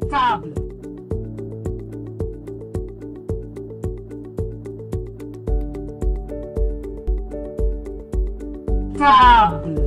Table. Table.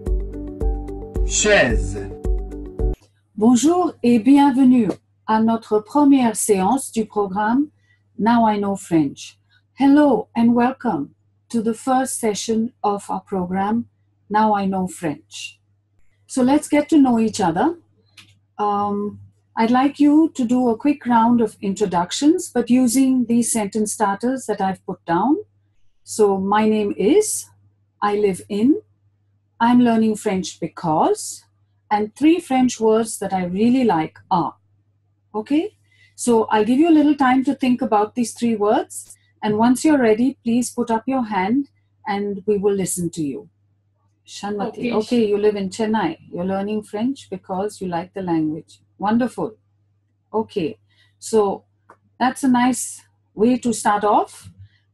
Chaise. Bonjour et bienvenue à notre première séance du programme Now I Know French. Hello and welcome to the first session of our program Now I Know French. So let's get to know each other. I'd like you to do a quick round of introductions, but using these sentence starters that I've put down. So my name is, I live in, I'm learning French because, and 3 French words that I really like are. Okay? So I'll give you a little time to think about these 3 words. And once you're ready, please put up your hand and we will listen to you. Shanmati. Okay, you live in Chennai. You're learning French because you like the language. Wonderful. Okay. So that's a nice way to start off.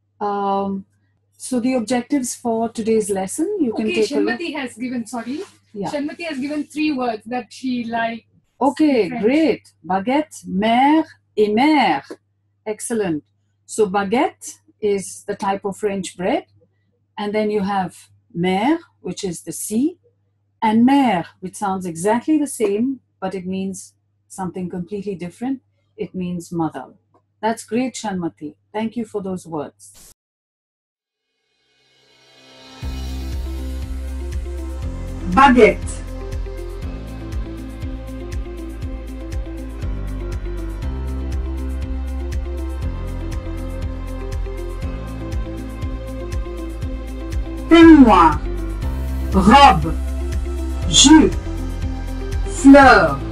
So the objectives for today's lesson, you can take a look. Shanmati has given, Yeah. Shanmati has given 3 words that she likes. Okay, great. Baguette, mère et mère. Excellent. So baguette is the type of French bread. And then you have mère, which is the sea, and mère, which sounds exactly the same, but it means something completely different. It means mother. That's great, Shanmati. Thank you for those words. Baguette. Peignoir. Robe. Jus. Fleurs.